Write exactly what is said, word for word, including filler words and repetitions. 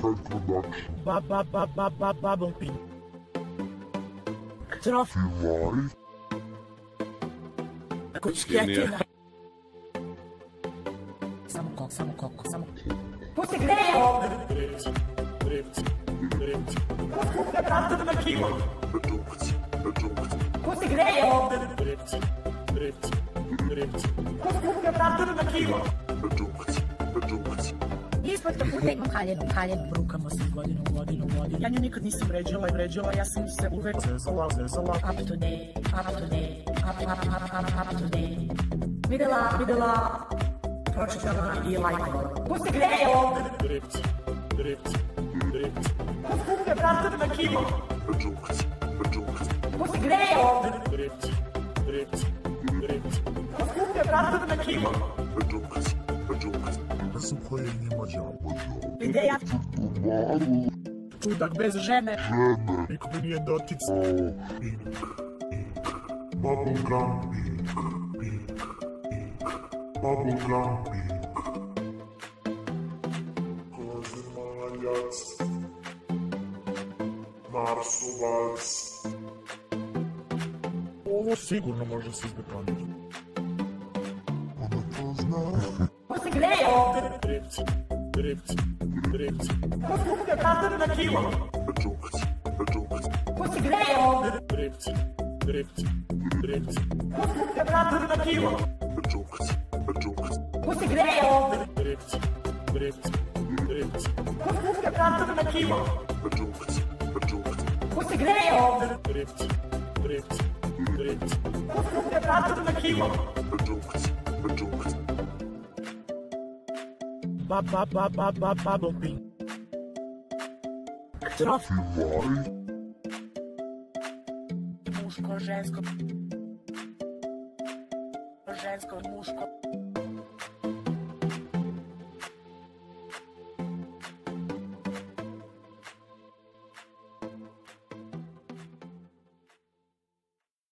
Ba ba ba ba ba bubble pin. Trof. Kućkjetina. Samo kok, samo kok, samo... Pusti, gde je ovde? Drepci, drepci, drepci. Pusti, vratite na kilo. Drepci, drepci. Pusti, gde je ovde? Drepci, drepci, drepci. Pusti, vratite na kilo. Drepci, drepci. Ispod kaputa imam haljenu, haljenu. Brukamo se godinu, godinu, godinu. Ja nju nikad nisam vređala i vređala, ja sam se uvek zezala, zezala. Up to date, up to date, up, up, up, up, up to date. Videla, videla, pročitala i lajkovala. Pusti, gde je ovde? Drepci, drepci, drepci. Pusti, vratite na kilo. Drepci, drepci. Pusti, gde je ovde? Drepci, drepci, drepci. Pusti, vratite na kilo. Drepci, drepci. Sukojeni mađama. Ideja. Čudak bez žene. Žene. Niko mi nije doticao. Pink, pink. Bubblegum pink, pink, pink. Bubblegum pink. Kozemaljac. Marsovac. Ovo sigurno može se izbetoniti. Ona to zna. Pusti, gde je ovde? Drepci, drepci, drepci. Pusti, vratite na kilo. Drepci, drepci. Pusti, gde je ovde? Drepci, drepci, drepci. Pusti, vratite na kilo. Drepci, drepci. Pusti, gde je ovde? Drepci, drepci, drepci. Pusti, vratite na kilo. Drepci, drepci. Pusti, gde je ovde? Drepci, drepci, drepci. Pusti, vratite na kilo. Drepci, drepci. Ba ba ba ba ba bubble pin. Trof. Muško, žensko. Žensko, muško.